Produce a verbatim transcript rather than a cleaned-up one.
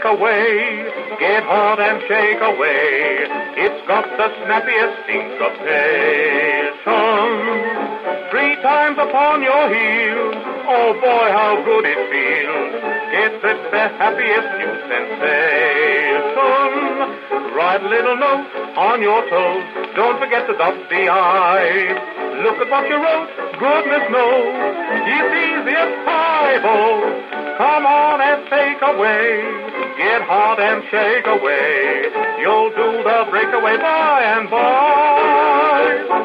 Breakaway. Get hot and shake away. It's got the snappiest syncopation. Three times upon your heels. Oh boy, how good it feels. It's the happiest new sensation. Write a little note on your toes. Don't forget to dot the I. Look at what you wrote. Goodness knows. It's easy as pie-bo. Come on and take away. Get hot and shake away. You'll do the breakaway by and by.